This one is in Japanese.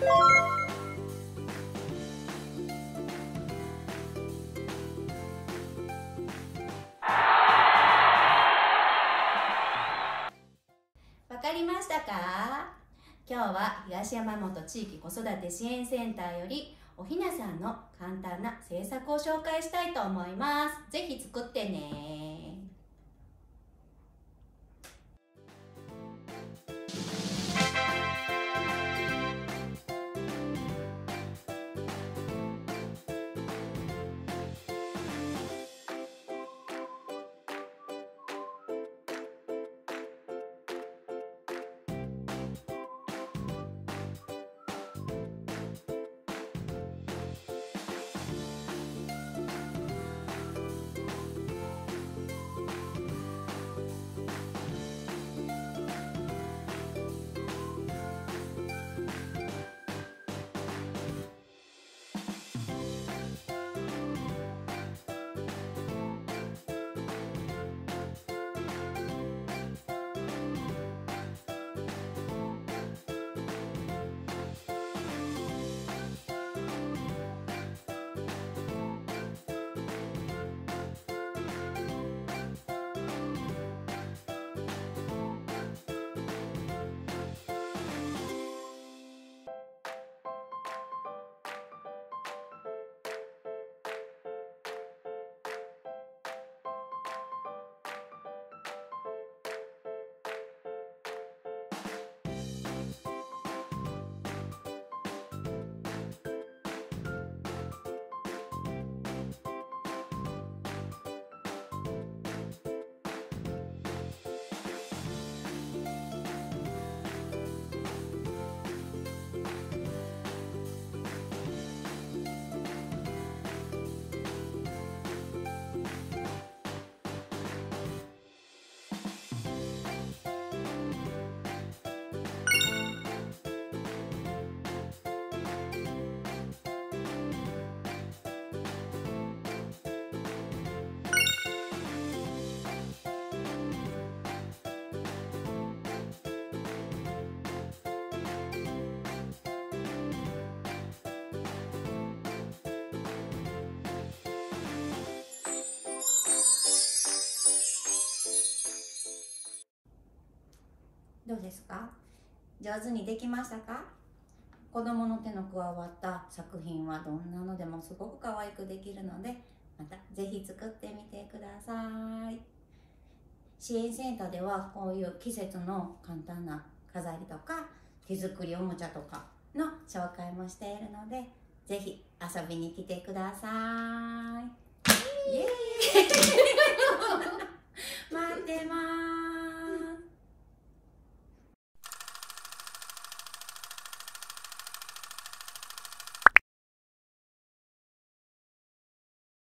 わかりましたか？今日は東山本地域子育て支援センターよりおひなさんの簡単な製作を紹介したいと思います。ぜひ作ってね。どうですか？上手にできましたか？子供の手の加わった作品はどんなのでもすごく可愛くできるので、またぜひ作ってみてください。支援センターではこういう季節の簡単な飾りとか手作りおもちゃとかの紹介もしているので、ぜひ遊びに来てください。イエーイ